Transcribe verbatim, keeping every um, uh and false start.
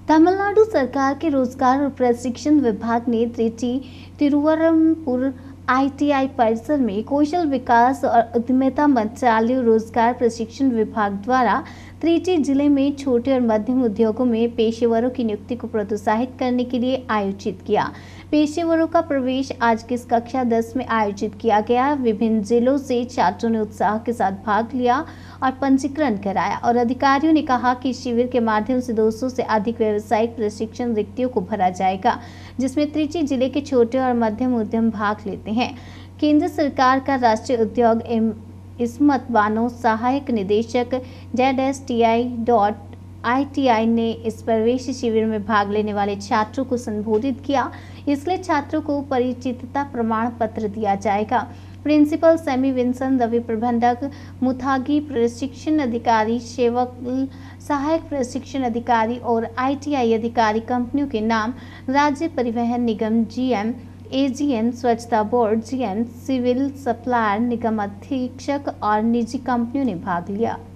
तमिलनाडु सरकार के रोजगार और प्रशिक्षण विभाग ने त्रिची तिरुवरमपुर आईटीआई परिसर में कौशल विकास और उद्यमिता मंत्रालय रोजगार प्रशिक्षण विभाग द्वारा त्रिची जिले में छोटे और मध्यम उद्योगों में पेशेवरों की नियुक्ति को प्रोत्साहित करने के लिए आयोजित किया। पेशेवरों का प्रवेश आज की कक्षा दस में आयोजित किया गया। विभिन्न जिलों से छात्रों ने उत्साह के साथ भाग लिया और पंजीकरण कराया और अधिकारियों ने कहा कि शिविर के माध्यम से दो सौ से अधिक व्यावसायिक प्रशिक्षण रिक्तियों को भरा जाएगा, जिसमें त्रिची जिले के छोटे और मध्यम उद्यम भाग लेते हैं। केंद्र सरकार का राष्ट्रीय उद्योग एवं इस्मत बानो सहायक निदेशक Z S T I dot I T I ने इस प्रवेश शिविर में भाग लेने वाले छात्रों को संबोधित किया। इसलिए छात्रों को परिचितता प्रमाण पत्र दिया जाएगा। प्रिंसिपल सेमी विंसन रवि, प्रबंधक मुथागी, प्रशिक्षण अधिकारी सेवक, सहायक प्रशिक्षण अधिकारी और आई टी आई अधिकारी कंपनियों के नाम राज्य परिवहन निगम जीएम, एजीएम, स्वच्छता बोर्ड जीएम, सिविल सप्लायर निगम अधीक्षक और निजी कंपनियों ने भाग लिया।